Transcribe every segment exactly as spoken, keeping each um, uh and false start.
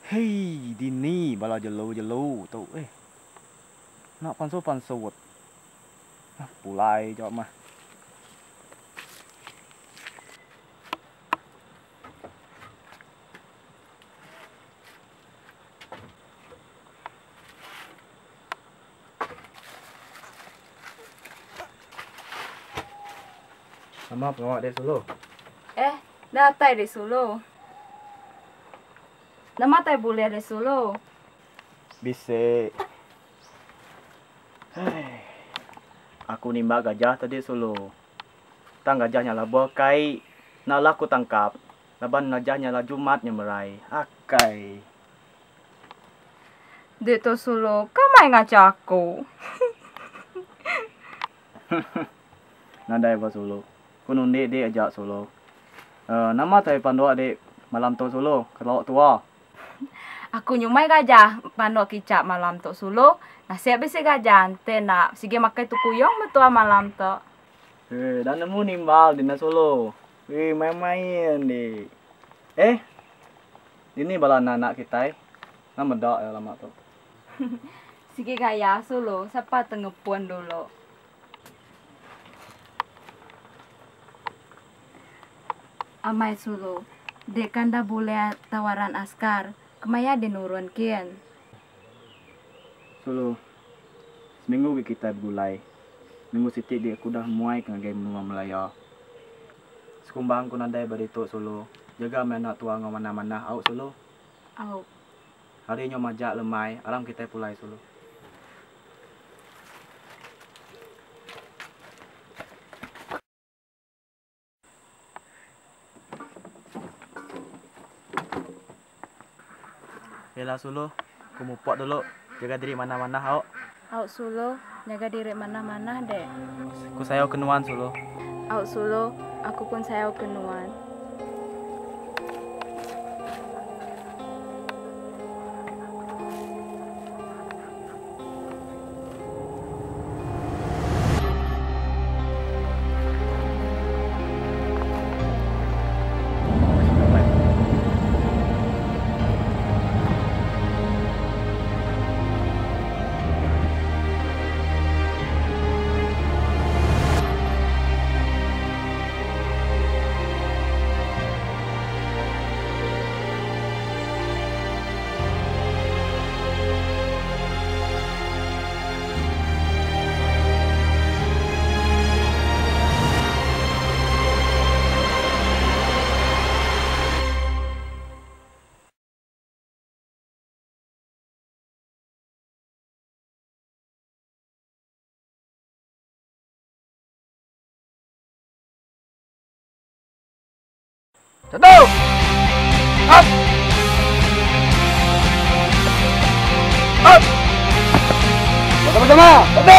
Hei, dini bala jelu-jelu tu eh. Nak panso-pansot. Nah, pulai jawab mah. Sama pengawak dari Solo. Eh, datai dari Solo. Nama tai boleh dari Solo. Bisa. Hei. Aku nimba gajah tadi Solo. Tang gajahnya lah buah kai. Nak lah aku tangkap. Laban gajahnya lah Jumatnya merai. Akai. Dek to Solo, kamai ngajak aku. Nadai ba Solo. Kunun dek dek ajak Solo. Uh, nama tai pandok dek malam to Solo. Kalau tua. Aku nyumai gajah pandok kicap malam to Solo. Nah siap besi gajah ante nak sige makai tu kuyong betul malam to. Eh, dan nemu nimbal di Solo. Eh, main-main dek. Eh, ini bala anak kita. Nama dak ya lama tu. Sige gaya Solo, siapa tengepuan dulu. Amai Solo, dek kan dah boleh tawaran askar. Kemaya dinurun kian. Solo, seminggu kita bergulai. Minggu sitik dia aku dah muai kena game menua Melaya. Sekumbang ku nandai barituk Solo. Jaga anak tua ngau mana-mana out Solo. Au. Hari nyo majak lemai, alam kita pulai Solo. Yalah Solo, aku mupok dulu. Jaga diri mana-mana hau. Au Solo, jaga diri mana-mana dek. Aku sayau kenuan Solo. Au Solo, aku pun sayau kenuan. Satu! Up! Up! Bersama-sama! Satu!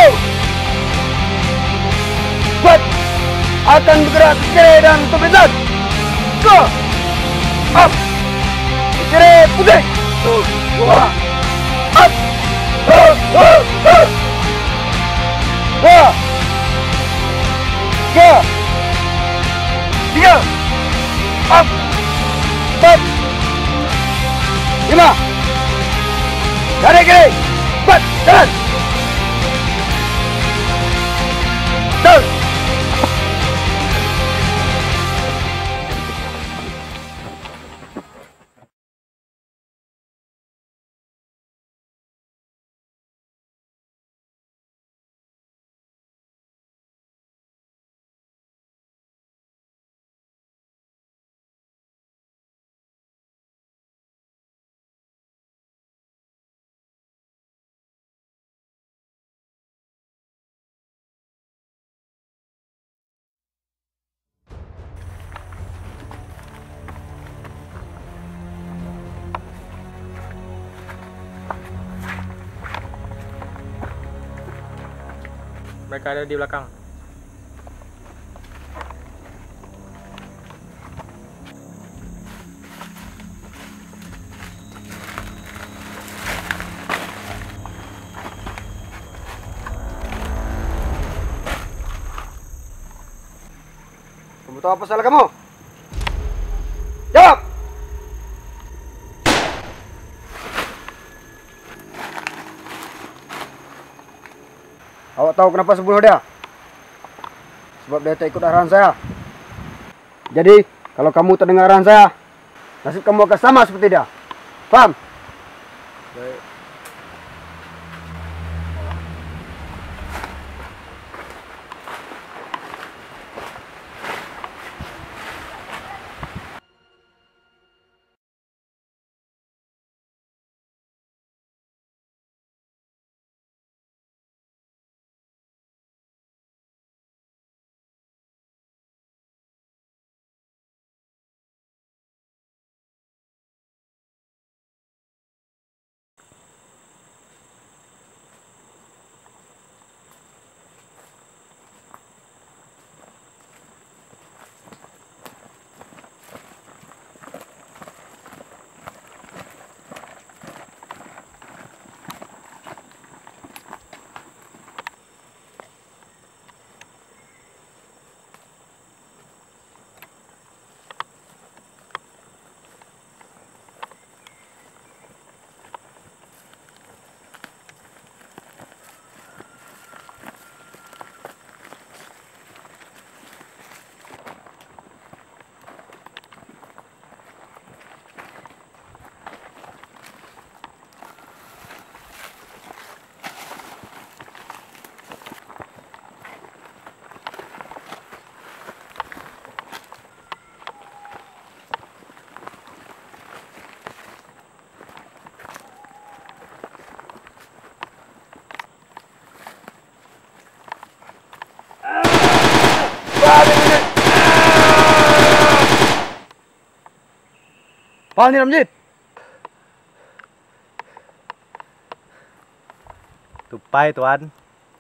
Kuat! Akan bergerak ke kiri dan ke belakang. Go! Up! Ke kiri putih! Dua! Up! Up! Up! Up! Dua! Tiga! Tiga! Up, empat, lima, dari kiri, empat, jalan, turun. Mereka ada di belakang. Kamu tahu apa salah kamu? Jawab! Awak tahu kenapa saya bunuh dia? Sebab dia tak ikut arahan saya. Jadi, kalau kamu terdengar arahan saya, nasib kamu akan sama seperti dia. Faham? Baik. Faham ni Ramjit? Tupai tuan.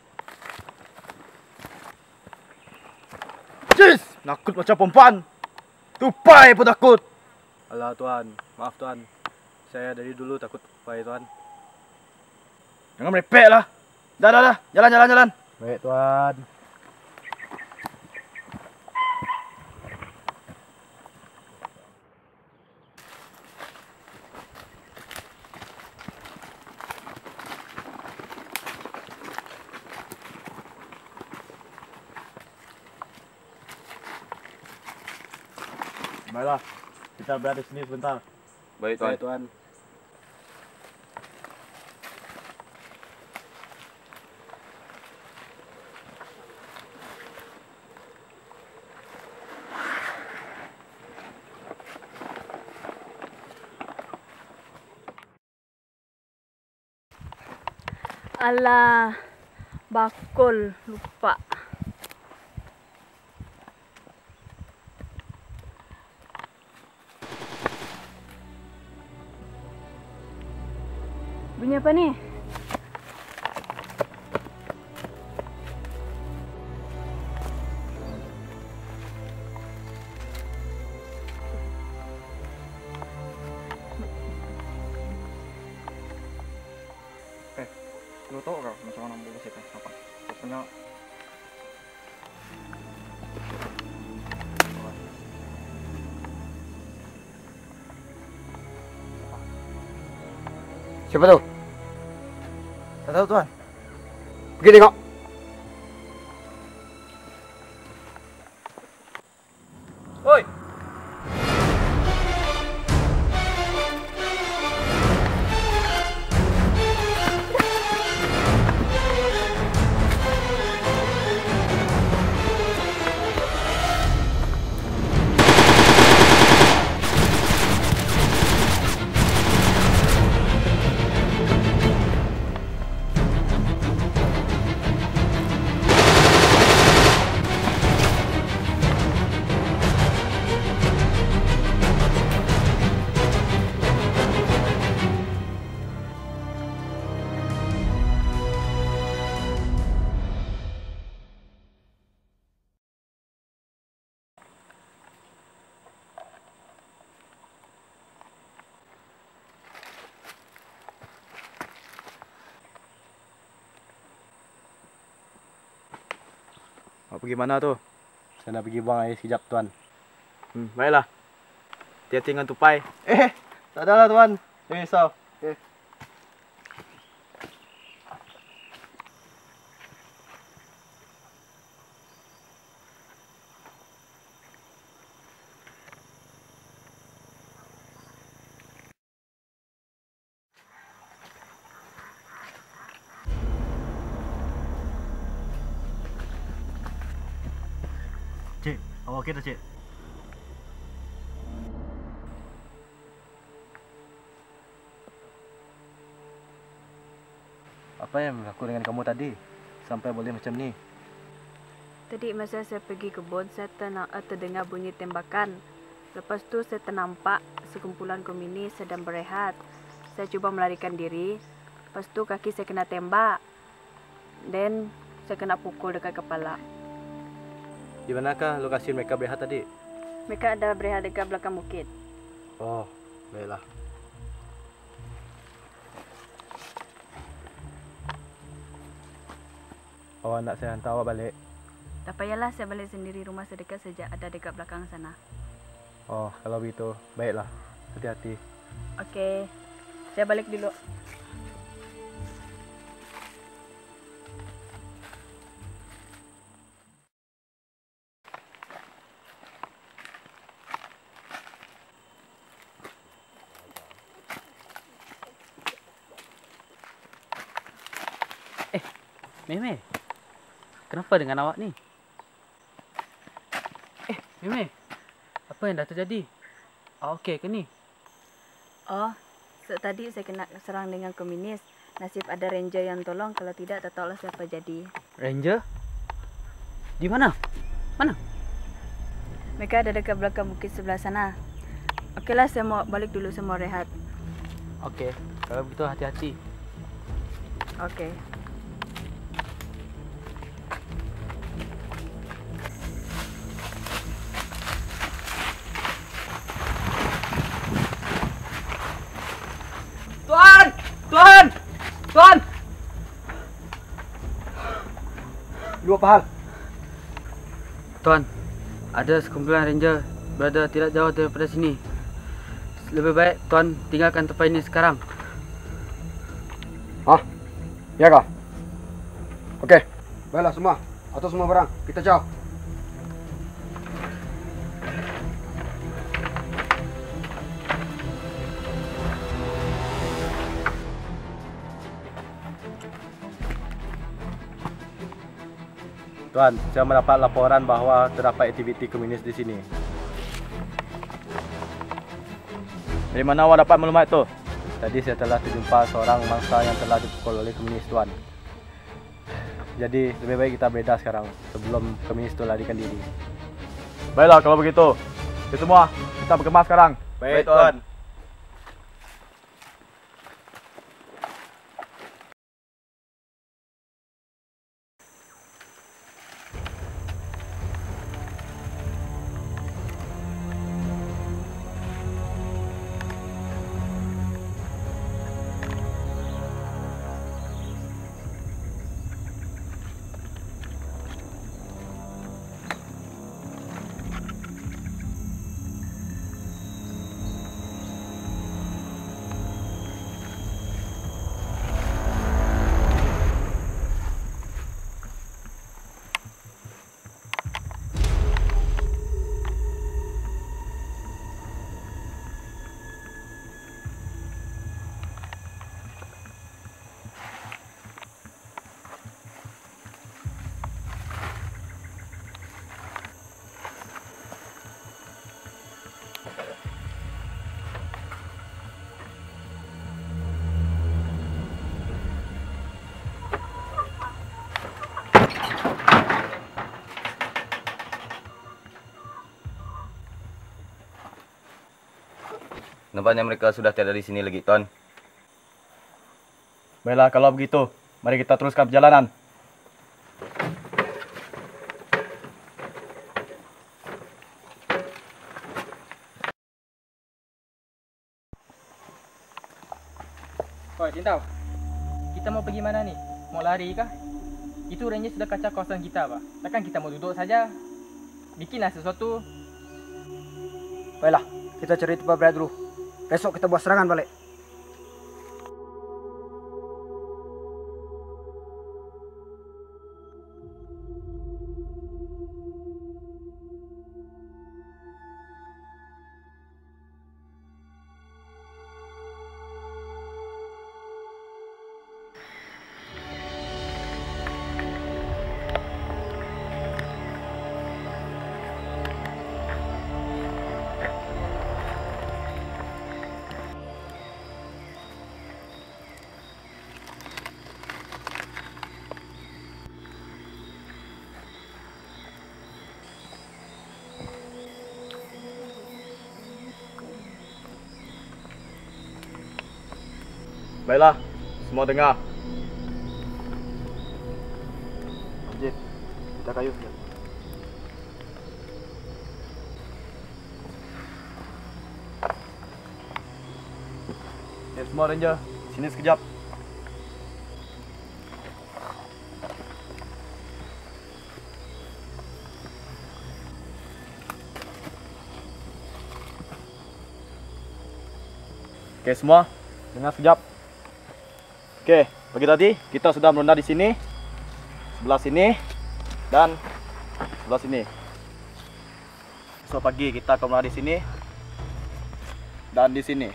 Cis! Nakut macam perempuan. Tupai pun takut. Alah tuan, maaf tuan. Saya dari dulu takut tupai tuan. Jangan merepek lah. Dah, dah, dah. Jalan, jalan, jalan. Baik tuan. Baiklah, kita berada sini sebentar. Baik, Baik tuan. Alah, bakul lupa. Bunyi apa ni? Eh, lu tahu kau macam mana bulu kita apa? Pokoknya siapa tu? Tak tahu tuan. Pergi tengok. Oi. Mau pergi mana tu? Saya nak pergi buang air sekejap tuan. Hmm, baiklah. Hati-hati dengan tupai. Eh, tak adalah tuan. Jangan risau. Eh. Oh, okey dah, Cik. Apa yang berlaku dengan kamu tadi? Sampai boleh macam ni. Tadi masa saya pergi kebun, saya tena- uh, terdengar bunyi tembakan. Lepas tu saya ternampak sekumpulan komunis sedang berehat. Saya cuba melarikan diri. Lepas tu kaki saya kena tembak. Dan saya kena pukul dekat kepala. Di manakah lokasi mereka berehat tadi? Mereka ada berehat dekat belakang bukit. Oh, baiklah. Awak nak saya hantar awak balik? Tak payahlah, saya balik sendiri. Rumah saya dekat saja, ada dekat belakang sana. Oh, kalau begitu, baiklah. Hati-hati. Okey, saya balik dulu. Meme, kenapa dengan awak ni? Eh, Meme, apa yang dah terjadi? Awak okey ke ni? Oh, so, tadi saya kena serang dengan komunis. Nasib ada ranger yang tolong, kalau tidak tak tahulah siapa jadi. Ranger? Di mana? Mana? Mereka ada dekat belakang bukit sebelah sana. Okeylah, saya mau balik dulu, saya mau rehat. Okey, kalau begitu hati-hati. Okey. Tuan! Tuan! Tuan! Lu apa hal? Tuan, ada sekumpulan ranger berada tidak jauh daripada sini. Lebih baik Tuan tinggalkan tempat ini sekarang. Hah? Ya kah? Okey. Baiklah semua. Atur semua barang. Kita jauh. Tuan, saya mendapat laporan bahawa terdapat aktiviti komunis di sini. Dari mana awak dapat maklumat itu? Tadi saya telah terjumpa seorang mangsa yang telah dipukul oleh komunis, Tuan. Jadi, lebih baik kita beredar sekarang sebelum komunis itu larikan diri. Baiklah, kalau begitu. Kita semua, kita berkemas sekarang. Baik, Tuan. Nampaknya mereka sudah tiada di sini lagi, Tuan. Baiklah, kalau begitu, mari kita teruskan perjalanan. Oi, Tintau. Kita mau pergi mana ni? Mau lari kah? Itu ranger sudah kacau kawasan kita, Pak. Takkan kita mau duduk saja? Bikinlah sesuatu. Baiklah, kita cari tempat berehat dulu. Besok kita buat serangan balik. Baiklah, semua dengar. Jin, kita kayu sekejap. Okay, semua ranger, sini sekejap. Okey semua, dengar sekejap. Okey, pagi tadi kita sudah meronda di sini, sebelah sini dan sebelah sini. Esok pagi kita akan meronda di sini dan di sini.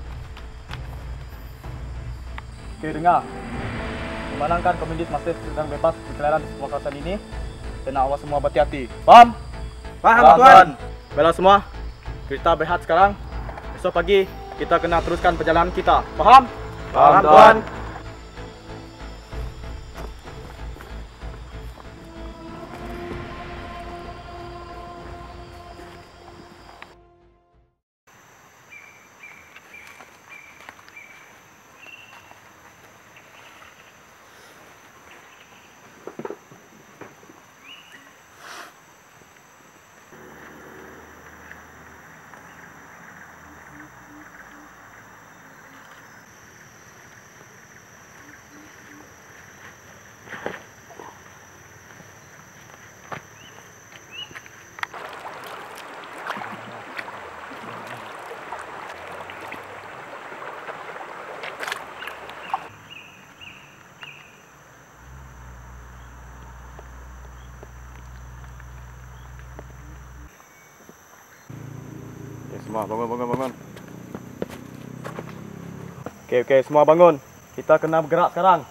Okey, dengar. Memandangkan komunis masih sedang bebas berkeliaran di semua kawasan ini, kena awak semua berhati-hati. Faham? Faham, Tuan. Baiklah semua, kita berehat sekarang. Esok pagi kita kena teruskan perjalanan kita. Faham? Faham, Tuan. Semua bangun, bangun, bangun. Okey, okey, semua bangun. Kita kena bergerak sekarang.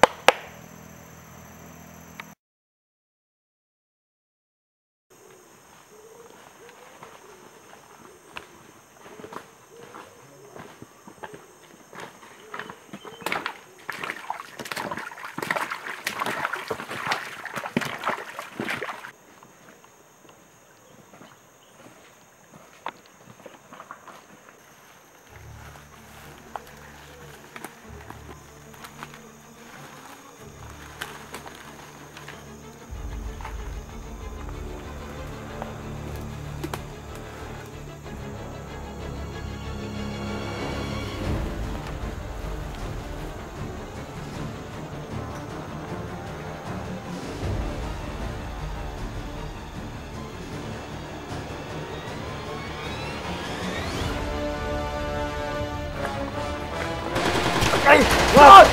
Hey, Tuan.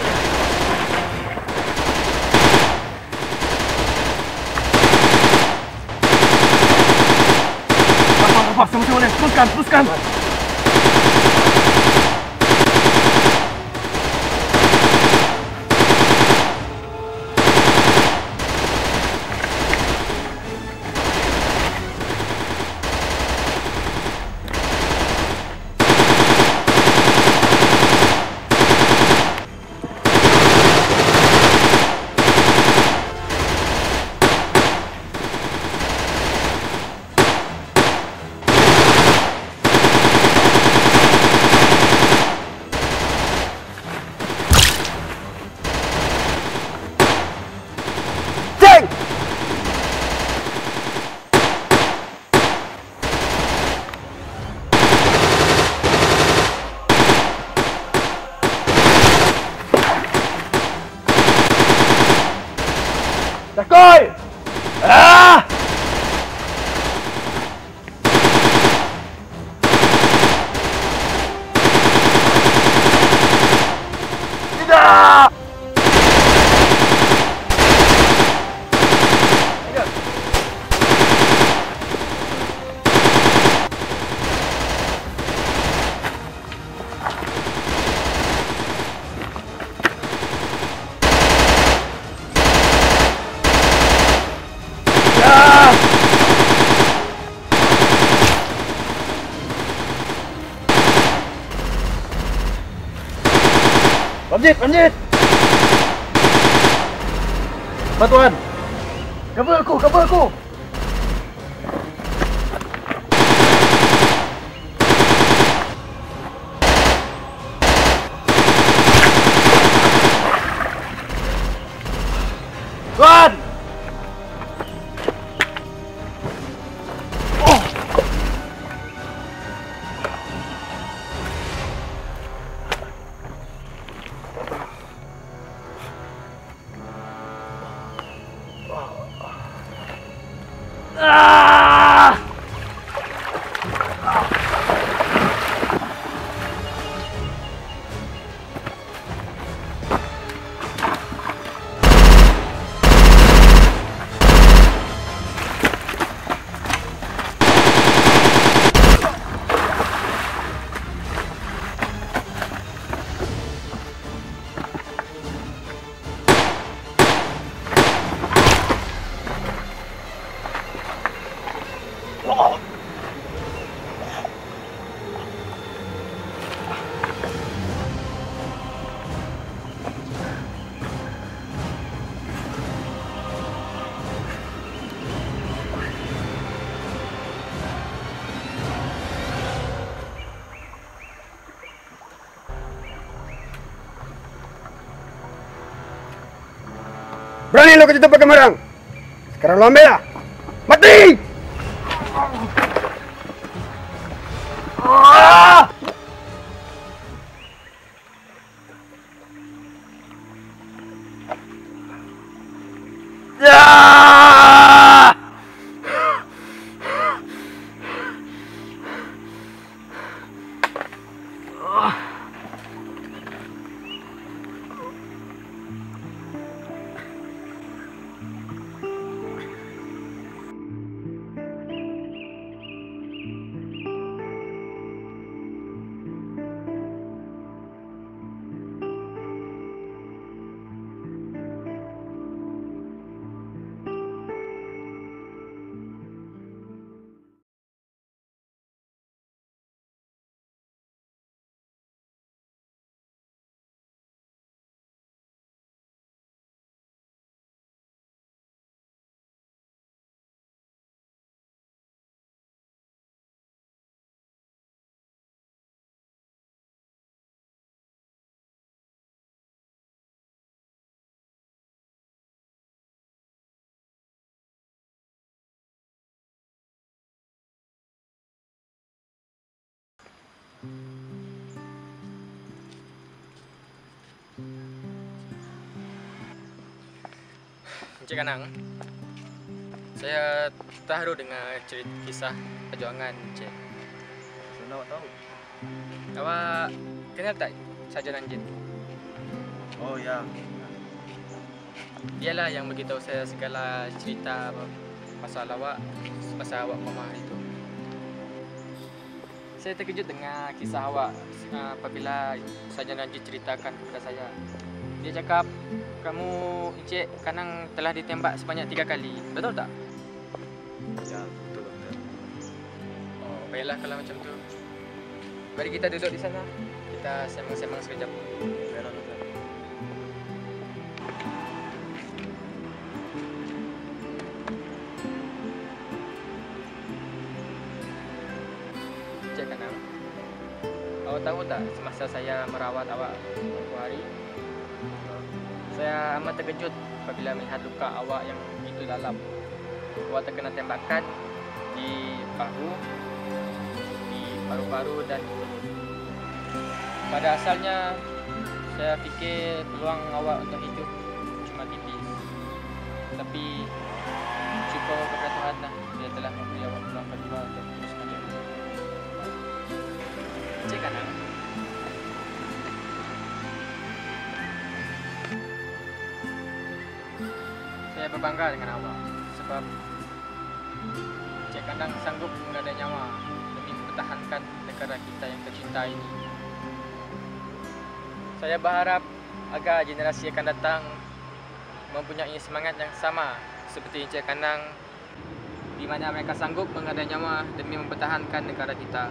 Apa, sama-sama ni. Teruskan, teruskan. Dakoi! Ah! Tidak! Panjit, panjit! Bantuan! Cover aku, cover aku! Tuan! Berani lo ke situ pakai marang. Sekarang lo ambil lah. Mati! Ah! Ya! Encik Kanang, saya terharu dengan cerita kisah perjuangan Encik. Mana awak tahu? Awak kenal tak Sarjana Jin? Oh ya. Dialah yang beritahu saya segala cerita pasal awak, pasal awak koma hari itu. Saya terkejut dengan kisah awak apabila Sarjana Jin ceritakan kepada saya. Dia cakap, kamu Encik Kanang telah ditembak sebanyak tiga kali. Betul tak? Ya, betul doktor. Oh, baiklah kalau macam tu. Mari kita duduk di sana. Kita sembang-sembang sekejap. Baiklah doktor. Encik Kanang, awak tahu tak semasa saya merawat awak beberapa hari, saya amat terkejut apabila melihat luka awak yang begitu dalam. Awak terkena tembakan di bahu, di paru-paru dan mulut. Pada asalnya, saya fikir peluang awak untuk hidup cuma tipis. Tapi, syukur kepada Tuhan lah, Dia telah memberi awak peluang kedua untuk teruskan hidup. Encik Kanang, saya berbangga dengan awak sebab Encik Kanang sanggup menggadai nyawa demi mempertahankan negara kita yang tercinta ini. Saya berharap agar generasi akan datang mempunyai semangat yang sama seperti Encik Kanang, di mana mereka sanggup menggadai nyawa demi mempertahankan negara kita.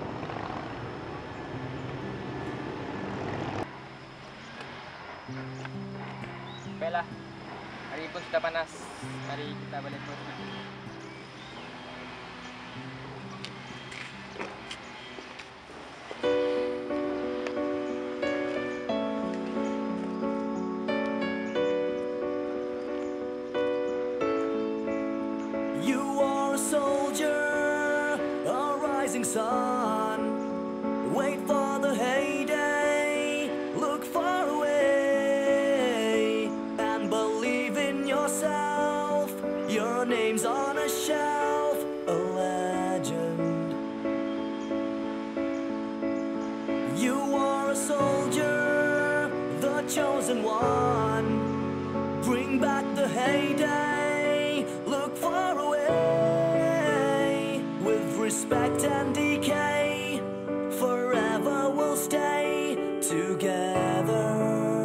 Baiklah, hari pun sudah panas. Mari kita balik ke rumah. sun. Wait for the heyday, look far away, and believe in yourself. Your name's on a shelf, a legend. You are a soldier, the chosen one. Bring back the heyday, look far away. With respect and decay, forever we'll stay together.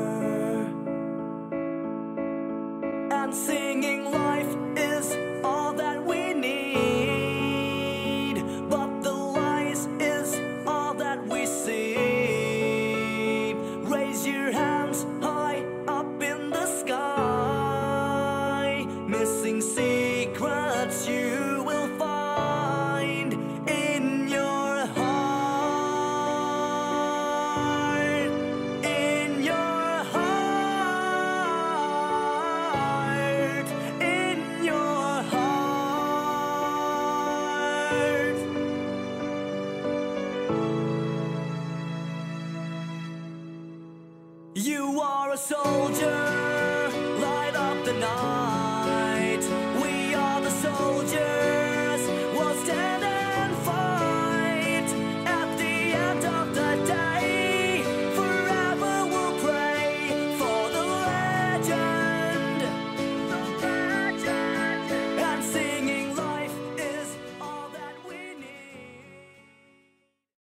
And singing life is all that we need, but the lies is all that we see. Raise your hands high up in the sky. Missing secrets you will find in your heart. In your heart. In your heart. You are a soldier,